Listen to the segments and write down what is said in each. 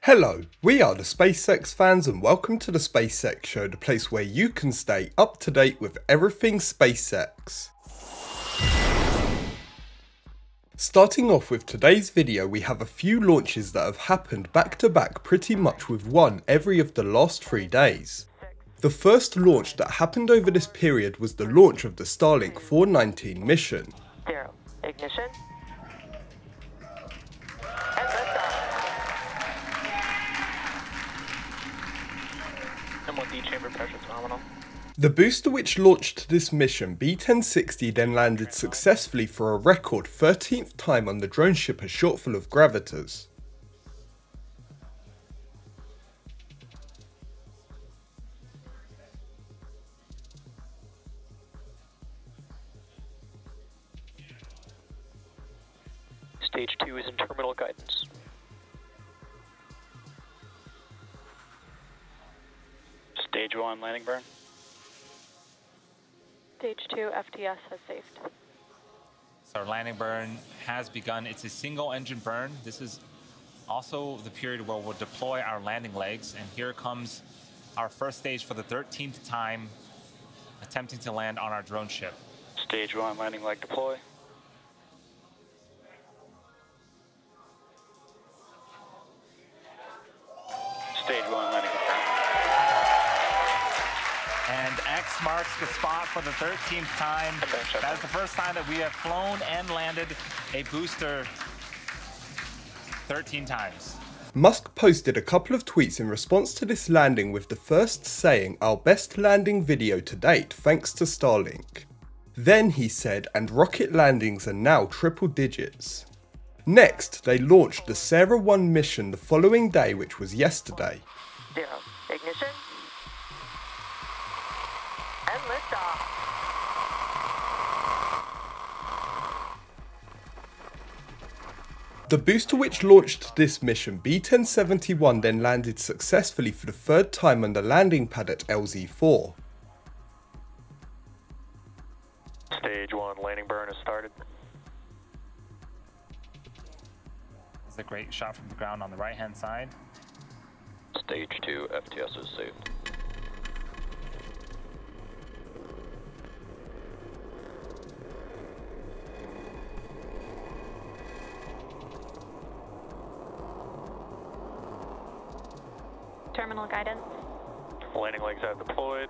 Hello, we are the SpaceX fans and welcome to the SpaceX Show, the place where you can stay up to date with everything SpaceX. Starting off with today's video, we have a few launches that have happened back to back pretty much with one every of the last 3 days. The first launch that happened over this period was the launch of the Starlink 419 mission. 0. Ignition. M1D chamber pressure is nominal. The booster which launched this mission, B1060, then landed successfully for a record 13th time on the drone ship, a shot full of gravitors. Stage 2 is in terminal guidance. Stage 1 landing burn. Stage 2 FTS has saved. So our landing burn has begun. It's a single engine burn. This is also the period where we'll deploy our landing legs. And here comes our first stage for the 13th time attempting to land on our drone ship. Stage 1 landing leg deploy. Stage 1 landing confirmed. And X marks the spot for the 13th time. That is the first time that we have flown and landed a booster 13 times. Musk posted a couple of tweets in response to this landing, with the first saying, "Our best landing video to date thanks to Starlink." Then he said, "And rocket landings are now triple digits." Next, they launched the Sarah 1 mission the following day, which was yesterday. 0. Ignition. And liftoff. The booster which launched this mission, B1071, then landed successfully for the 3rd time on the landing pad at LZ4. Stage 1 landing burn has started. It's a great shot from the ground on the right hand side. Stage 2 FTS is saved. Terminal guidance. Landing legs have deployed.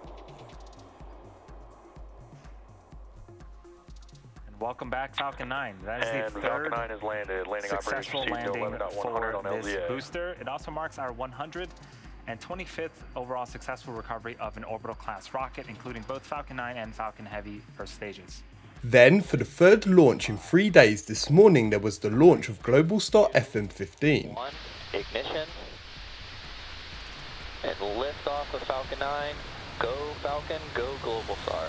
And welcome back, Falcon 9. That is And the Falcon 3rd 9 has landed. Landing successful operations landing 11.100 on for this LZA. booster. It also marks our 125th overall successful recovery of an orbital class rocket, including both Falcon 9 and Falcon Heavy first stages. Then, for the 3rd launch in 3 days this morning, there was the launch of Globalstar FM-15. 1. Ignition. And lift off of Falcon 9. Go Falcon, go Globalstar.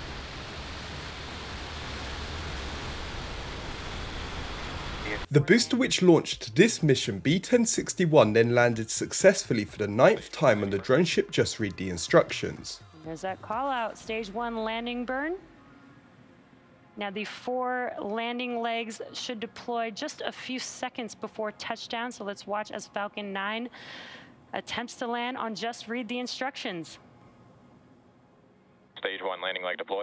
The booster which launched this mission, B1061, then landed successfully for the 9th time on the drone ship. Just read the instructions. There's that call out, stage 1 landing burn. Now the 4 landing legs should deploy just a few seconds before touchdown, so let's watch as Falcon 9 attempts to land on just read the instructions. Stage 1 landing leg deploy.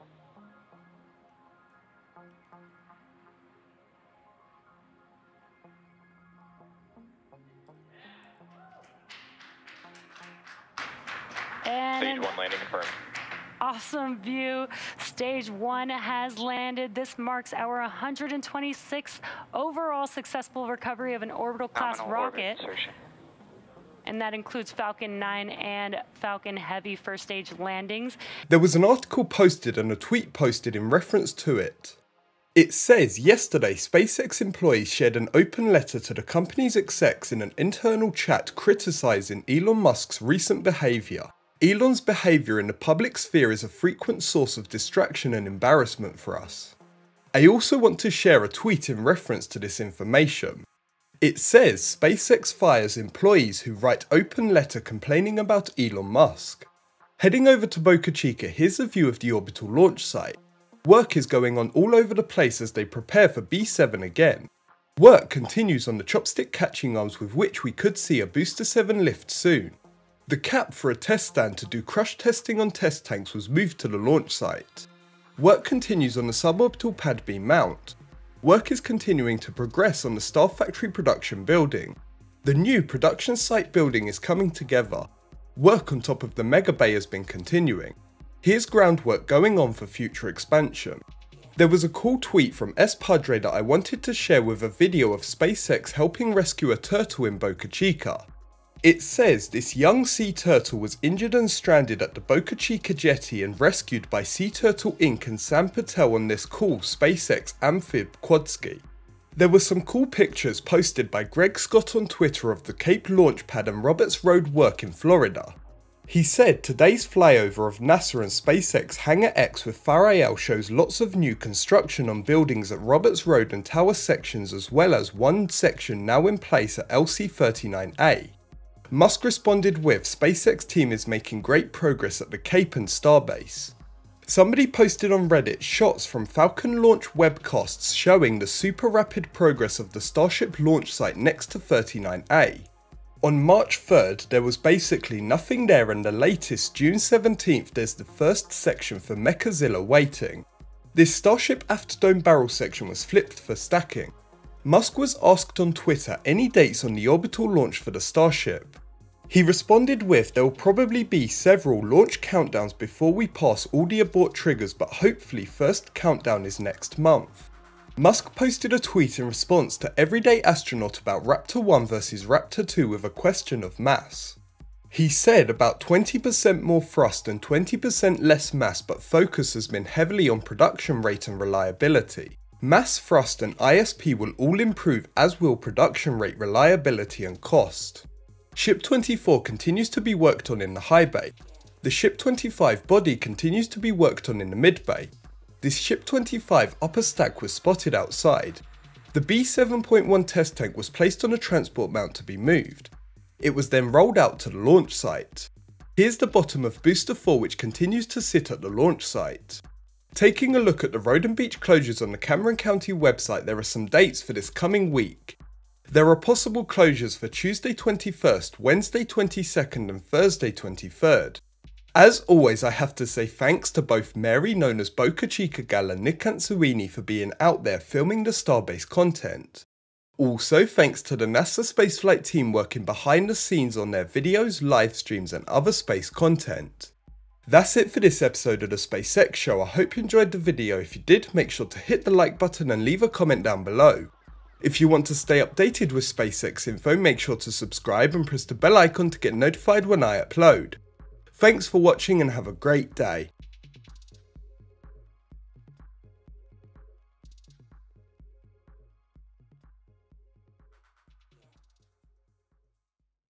And Stage 1 landing confirmed. awesome view. Stage 1 has landed. This marks our 126th overall successful recovery of an orbital class Nominal orbit rocket. insertion. And that includes Falcon 9 and Falcon Heavy first stage landings. There was an article posted and a tweet posted in reference to it. It says, yesterday SpaceX employees shared an open letter to the company's execs in an internal chat criticising Elon Musk's recent behaviour. Elon's behaviour in the public sphere is a frequent source of distraction and embarrassment for us. I also want to share a tweet in reference to this information. It says SpaceX fires employees who write open letter complaining about Elon Musk. Heading over to Boca Chica, here's a view of the orbital launch site. Work is going on all over the place as they prepare for B7 again. Work continues on the chopstick catching arms with which we could see a Booster 7 lift soon. The cap for a test stand to do crush testing on test tanks was moved to the launch site. Work continues on the suborbital pad beam mount. Work is continuing to progress on the Star Factory production building. The new production site building is coming together. Work on top of the mega bay has been continuing. Here's groundwork going on for future expansion. There was a cool tweet from S Padre that I wanted to share with a video of SpaceX helping rescue a turtle in Boca Chica. It says this young sea turtle was injured and stranded at the Boca Chica jetty and rescued by Sea Turtle Inc. and Sam Patel on this cool SpaceX amphib quadski. There were some cool pictures posted by Greg Scott on Twitter of the Cape launch pad and Roberts Road work in Florida. He said today's flyover of NASA and SpaceX Hangar X with Farael shows lots of new construction on buildings at Roberts Road and tower sections, as well as one section now in place at LC-39A. Musk responded with, SpaceX team is making great progress at the Cape and Starbase. Somebody posted on Reddit shots from Falcon launch webcasts showing the super rapid progress of the Starship launch site next to 39A. On March 3rd, there was basically nothing there, and the latest June 17th there's the first section for Mechazilla waiting. This Starship aft dome barrel section was flipped for stacking. Musk was asked on Twitter any dates on the orbital launch for the Starship. He responded with, there will probably be several launch countdowns before we pass all the abort triggers, but hopefully first countdown is next month. Musk posted a tweet in response to Everyday Astronaut about Raptor 1 versus Raptor 2 with a question of mass. He said about 20% more thrust and 20% less mass, but focus has been heavily on production rate and reliability. Mass, thrust and ISP will all improve, as will production rate, reliability and cost. Ship 24 continues to be worked on in the high bay. The Ship 25 body continues to be worked on in the mid bay. This Ship 25 upper stack was spotted outside. The B7.1 test tank was placed on a transport mount to be moved. It was then rolled out to the launch site. Here's the bottom of Booster 4, which continues to sit at the launch site. Taking a look at the road and beach closures on the Cameron County website, there are some dates for this coming week. There are possible closures for Tuesday 21st, Wednesday 22nd and Thursday 23rd. As always, I have to say thanks to both Mary, known as Boca Chica Gal, and Nick Ansuini for being out there filming the Starbase content. Also thanks to the NASA spaceflight team working behind the scenes on their videos, live streams and other space content. That's it for this episode of the SpaceX Show. I hope you enjoyed the video. If you did, make sure to hit the like button and leave a comment down below. If you want to stay updated with SpaceX info, make sure to subscribe and press the bell icon to get notified when I upload. Thanks for watching and have a great day.